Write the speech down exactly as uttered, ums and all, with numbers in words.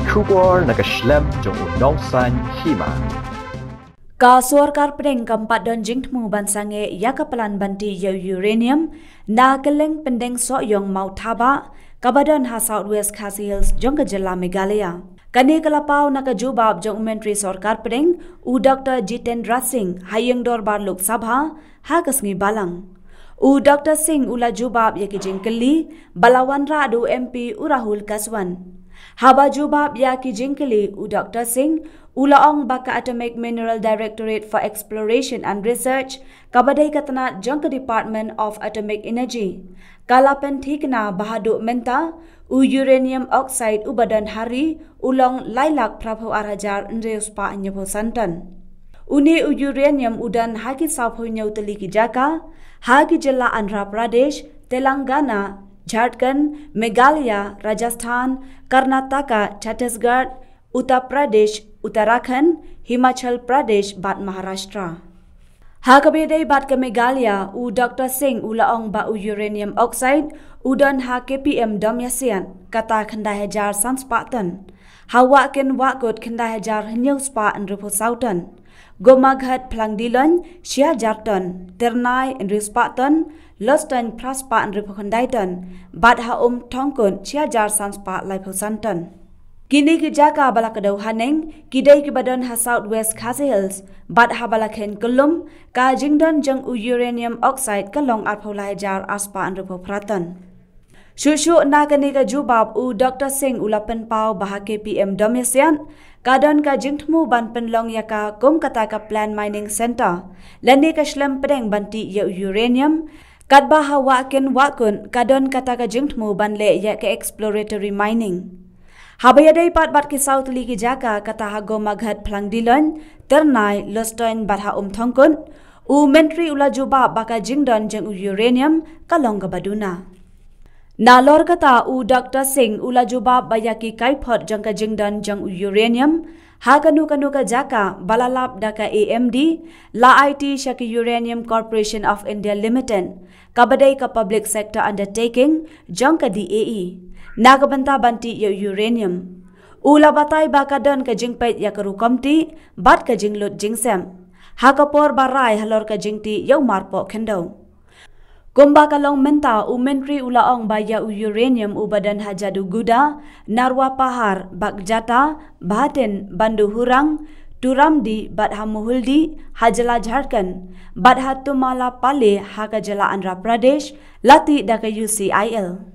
kubor nakaslem jong unong san Hima. Ka sorkar pedeng keempat don jingtmu ban Sangeh ya kepelan banti ya uranium na keleng pendeng soyong mau thaba kabadan ha Southwest Khasi Hills jong ke jela Meghalaya. Kani kelapau nak jubab jong menteri sorkar pedeng u Doctor Jitendra Singh hayang dorbar Lok Sabha ha kesngi balang. U Doctor Singh ula jubab ya kijing keli balawan radu M P u Rahul Kaswan. Haba jubab ya kijing keli u Doctor Singh ulaong baka Atomic Mineral Directorate for Exploration and Research kabadai katana jong ke Department of Atomic Energy. Kalapen thikna bahadu menta u uranium oxide u badan hari ulong lailak prabhu arajar nreuspa anyapo santan. Uni u uranium udan haki sapho nyau teli ki jaka haki jilla Andhra Pradesh, Telangana, Jharkhand, Meghalaya, Rajasthan, Karnataka, Chhattisgarh, Uttar Pradesh, Uttarakhand, Himachal Pradesh, bat Maharashtra. Hakabedai bat ke Meghalaya u Doctor Singh ulaong ba u uranium oxide udan ha K P M Domïasiat kata khandai hajar sanspatan. Hawa ken wakut khandai hajar hnyau spa andrupo sautan. Gomaghat Plangdilon, Shia Jarton, Ternai and Rispatan, Lostan Praspa and Ripokandaitan, Badha Um Tongkun, Shia Jar Sanspa Liposantan. Kini ki jaka balakadaw haneng, kiday ki badan ha Southwest Khasi Hills, Badha balaken kulum, ka jingdan jang u uranium oxide kalong arpaulai jar aspa and Ripopratan. Shushu na kanika jubab u Doctor Singh ulapan pau baha K P M Domïasiat, kadon ka jingtmu ban penlong yaka kum kata ka Plan Mining Center, lani ka shlem pedeng banti ya uranium, kadba hawa ken wakun kadon kata ka jingtmu ban le ya ka exploratory mining. Habayadai pat bat ki South Li ki jaka kata ha Gomaghat Plangdilon, Ternai, Lostoin batha um thongkun, u menteri ula jubab baka jingdon jeng u uranium kalong ka baduna. Nalor kata u Doctor Singh ula jubab bayaki kaipot jang ka jingdan jang uranium ha kanu kanu ka jaka balalap daka A M D la I T Shaki Uranium Corporation of India Limited kabadai ka public sector undertaking jang ka D A E nagabanta banti ya uranium ula batay baka don ka jingpait ya karu komti bat ka jinglut jingsem ha kapor barai halor ka jingti yaw marpo kendo. Kumba kalong menta u menteri ulaong baya u uranium u badan hajadu guda, narwa pahar, bakjata, bahatin, bandu hurang, turamdi, badha muhuldi, hajala Jharkhand, badha tumala pale haka jala Andhra Pradesh, lati daka U C I L.